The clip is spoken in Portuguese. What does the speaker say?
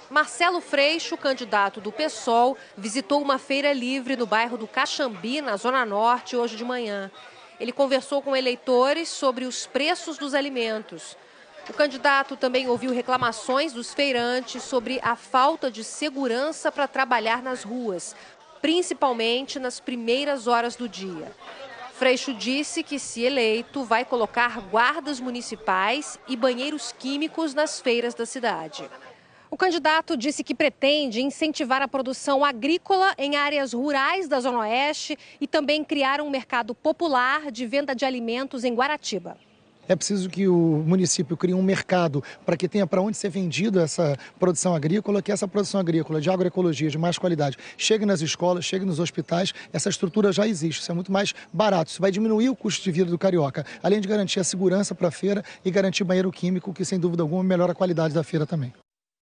Marcelo Freixo, candidato do PSOL, visitou uma feira livre no bairro do Caxambi, na Zona Norte, hoje de manhã. Ele conversou com eleitores sobre os preços dos alimentos. O candidato também ouviu reclamações dos feirantes sobre a falta de segurança para trabalhar nas ruas, principalmente nas primeiras horas do dia. Freixo disse que, se eleito, vai colocar guardas municipais e banheiros químicos nas feiras da cidade. O candidato disse que pretende incentivar a produção agrícola em áreas rurais da Zona Oeste e também criar um mercado popular de venda de alimentos em Guaratiba. É preciso que o município crie um mercado para que tenha para onde ser vendido essa produção agrícola, que essa produção agrícola de agroecologia, de mais qualidade, chegue nas escolas, chegue nos hospitais. Essa estrutura já existe, isso é muito mais barato, isso vai diminuir o custo de vida do carioca, além de garantir a segurança para a feira e garantir banheiro químico, que sem dúvida alguma melhora a qualidade da feira também.